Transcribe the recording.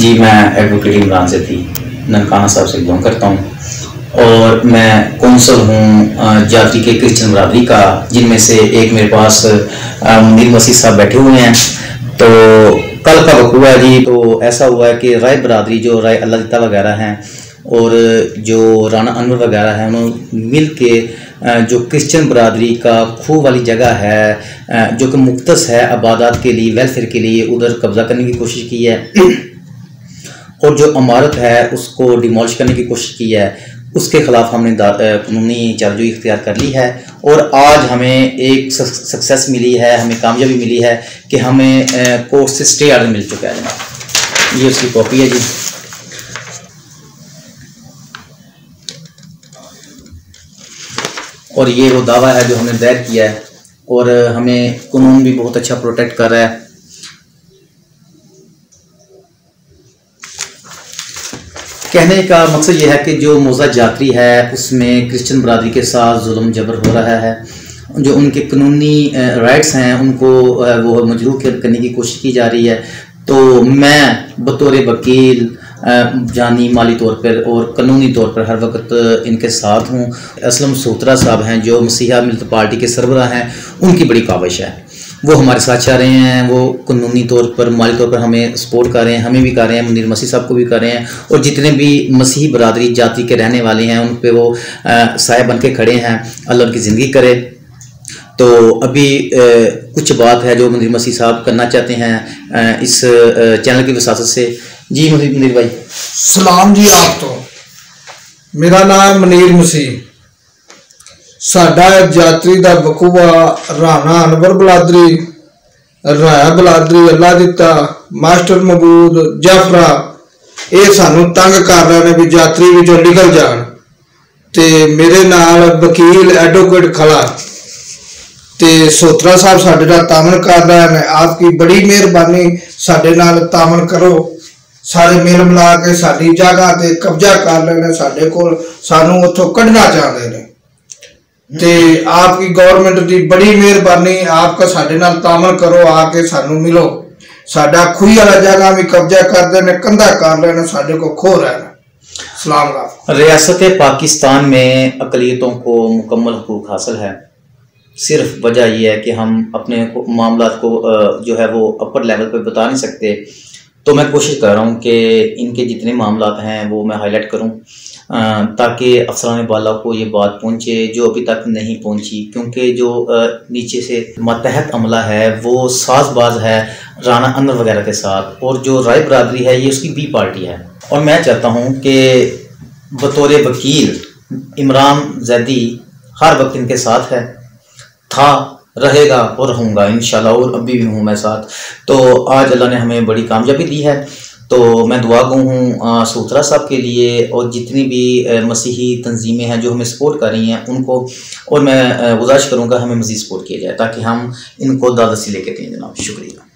जी, मैं एडवोकेट इमरान ज़ैदी ननकाना साहब से बिलोंग करता हूँ और मैं कौंसल हूँ जाति के क्रिश्चियन बरादरी का, जिनमें से एक मेरे पास मुनीर मसीह साहब बैठे हुए हैं। तो कल का वक़्त हुआ है जी, तो ऐसा हुआ है कि राय बरादरी जो राय अल्लाह दिता वगैरह हैं और जो राना अनवर वगैरह हैं, उन्होंने मिल के जो क्रिश्चियन बरादरी का खूह वाली जगह है जो कि मुख्तस है आबादात के लिए, वेलफेयर के लिए, उधर कब्ज़ा करने की कोशिश की है और जो इमारत है उसको डिमोलिश करने की कोशिश की है। उसके ख़िलाफ़ हमने कानूनी चार्जोई इख्तियार कर ली है और आज हमें एक सक्सेस मिली है, हमें कामयाबी मिली है कि हमें कोर्ट से स्टे आर्डर मिल चुका है जनाब। ये उसकी कॉपी है जी। और ये वो दावा है जो हमने दायर किया है और हमें कानून भी बहुत अच्छा प्रोटेक्ट कर रहा है। कहने का मकसद ये है कि जो मौजा जातरी है उसमें क्रिश्चियन बरादरी के साथ जुल्म जबर हो रहा है, जो उनके कानूनी राइट्स हैं उनको वो मजरूह करने की कोशिश की जा रही है। तो मैं बतौर वकील जानी माली तौर पर और कानूनी तौर पर हर वक्त इनके साथ हूँ। असलम सोत्रा साहब हैं जो मसीहा मिल्लत पार्टी के सरबराह हैं, उनकी बड़ी काविश है, वो हमारे साथ चाह रहे हैं, वो कानूनी तौर पर माली तौर पर हमें सपोर्ट कर रहे हैं, हमें भी कर रहे हैं, मुनीर मसीह साहब को भी कर रहे हैं और जितने भी मसीही बरादरी जाति के रहने वाले हैं उन पे वो साया बन के खड़े हैं। अल्लाह उनकी ज़िंदगी करे। तो अभी कुछ बात है जो मुनीर मसीह साहब करना चाहते हैं इस चैनल की वसासत से। जी मुनीर भाई। सलाम जी। आप तो मेरा नाम मुनीर मसीह, साडा जातरी का बखूबा राना अनवर बलादरी, राया बलादरी, अल्लाह दिता, मास्टर महबूद, जाफरा, ये सानू तंग कर रहे हैं भी जातरी विचों निकल जान। ते मेरे नाल वकील एडवोकेट खड़ा ते सोत्रा साहब साडे नाल तामन कर रहे हैं। आपकी बड़ी मेहरबानी, साडे नाल तामन करो। सारे मिल मिला के साडी जगह ते कब्जा कर लेने, साडे कोल सानू उत्थों कढ़ना चाहते हैं। ते आपकी गवर्नमेंट की बड़ी मेहरबानी, आपका साडे नाल तामन करो, आके सानू मिलो। साडा खुई वाला जगह भी कब्जा कर देने, कंधा कर लेने, साडे को खो रहना। सलाम। रियासत पाकिस्तान में अक़लियतों को मुकम्मल हुकूक हासिल है। सिर्फ वजह यह है कि हम अपने मामला को जो है वो अपर लेवल पे बता नहीं सकते। तो मैं कोशिश कर रहा हूँ कि इनके जितने मामला हैं वो मैं हाईलाइट करूँ ताकि अफसरान बाला को ये बात पहुँचे जो अभी तक नहीं पहुँची, क्योंकि जो नीचे से मतहत अमला है वो साजबाज है राना अनवर वगैरह के साथ, और जो राय बरादरी है ये उसकी बी पार्टी है। और मैं चाहता हूँ कि बतौर वकील इमरान ज़ैदी हर वक्त इनके साथ है, था, रहेगा और रहूँगा इंशाल्लाह, और अभी भी हूँ मैं साथ। तो आज अल्लाह ने हमें बड़ी कामयाबी दी है। तो मैं दुआ गो हूँ सोत्रा साहब के लिए और जितनी भी मसीही तंजीमें हैं जो हमें सपोर्ट कर रही हैं उनको, और मैं गुजारिश करूँगा हमें मज़ीद सपोर्ट किया जाए ताकि हम इनको दादसी लेके दें जनाब। शुक्रिया।